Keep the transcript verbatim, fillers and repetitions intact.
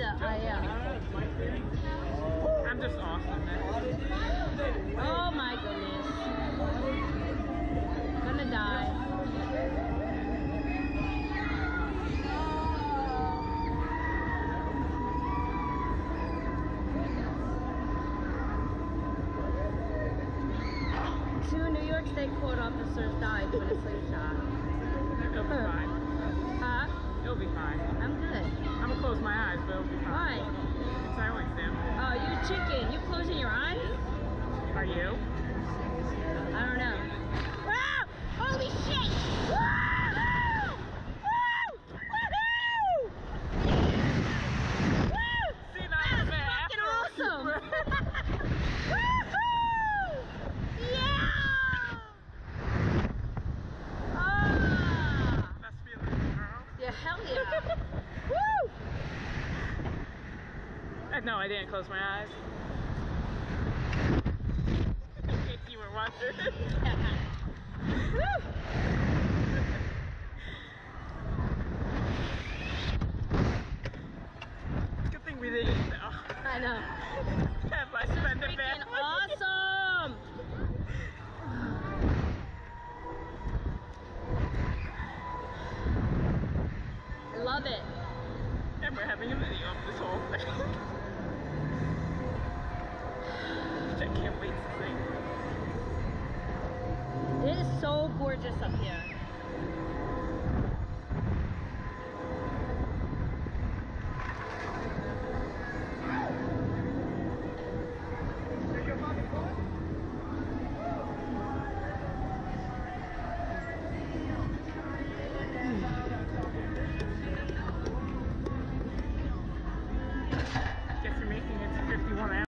I am. I'm just awesome, man. Oh my goodness. I'm gonna die. Two New York State court officers died when a slingshot. It'll be fine. Huh? It'll be fine. I'm good. I'm gonna close my eyes, but it'll be fine. Why? It's eye exam. Oh, you chicken. You closing your eyes? Are you? I don't know. Wow! Holy shit! Woo! Woo! Woohoo! Woo! See, now That's I'm mad fucking afterwards. awesome! Woohoo! Yeah! Ah! Best feeling, girl. Yeah, hell yeah! Woo! Uh, no, I didn't close my eyes. In case you were wondering. Woo! Good thing we didn't know. I know. Have I spend it back? Freaking awesome! I love it. And we're having a video of this whole thing. Which I can't wait to see. It is so gorgeous up here.